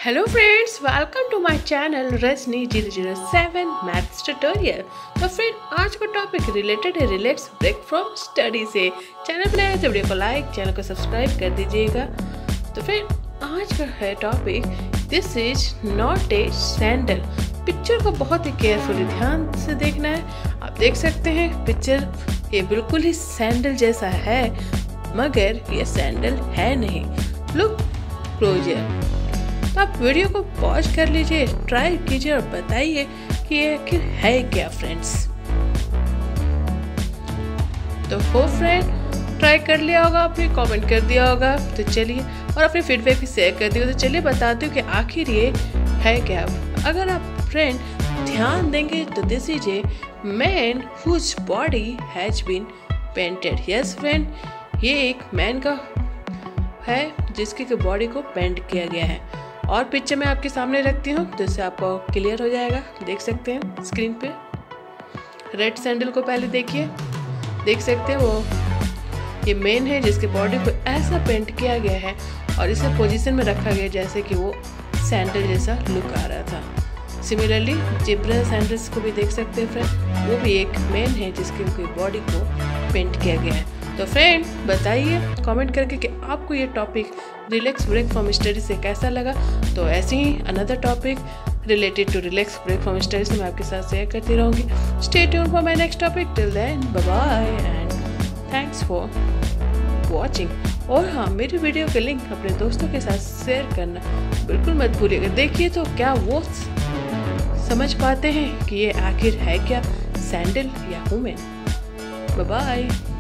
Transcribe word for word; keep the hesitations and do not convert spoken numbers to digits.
Hello friends, welcome to my channel Rajni zero zero seven maths tutorial. तो friend, आज का topic related है relax break from study से। Channel पर आए तो वीडियो को लाइक, चैनल को सब्सक्राइब कर दीजिएगा। तो फ्रेंड, आज का है topic this is not a sandal. Picture को बहुत ही केयरफुली ध्यान से देखना है। आप देख सकते हैं पिक्चर ये बिल्कुल ही सैंडल जैसा है, मगर ये सैंडल है नहीं। Look closer. तो आप वीडियो को पॉज कर लीजिए, ट्राई कीजिए और बताइए कि ये आखिर है क्या फ्रेंड्स। तो हो फ्रेंड, ट्राई कर लिया होगा आपने, कमेंट कर दिया होगा। तो चलिए, और अपने फीडबैक भी शेयर कर दिया। तो चलिए बताती हूँ कि आखिर ये है क्या। अगर आप फ्रेंड ध्यान देंगे तो this is a man whose body has been painted. Yes friend, ये एक मैन का है जिसकी बॉडी को पेंट किया गया है। और पिक्चर मैं आपके सामने रखती हूँ तो इससे आपको क्लियर हो जाएगा। देख सकते हैं स्क्रीन पे रेड सैंडल को पहले देखिए। देख सकते हैं वो ये मेन है जिसके बॉडी को ऐसा पेंट किया गया है और इसे पोजीशन में रखा गया जैसे कि वो सैंडल जैसा लुक आ रहा था। सिमिलरली जिब्रा सैंडल्स को भी देख सकते हैं फ्रेंड, वो भी एक मेन है जिसके बॉडी को पेंट किया गया है। तो फ्रेंड बताइए कमेंट करके कि आपको ये topic relax break from study से कैसा लगा। तो ऐसे ही another topic related to relax break from study से मैं आपके साथ शेयर करती रहूँगी। Stay tuned for my next topic. Till then bye bye and thanks for watching. और हाँ, मेरी वीडियो के लिंक अपने दोस्तों के साथ शेयर करना बिल्कुल मत भूलिएगा। देखिए तो क्या वो समझ पाते हैं कि ये आखिर है क्या, सैंडल या वुमेन। Bye bye.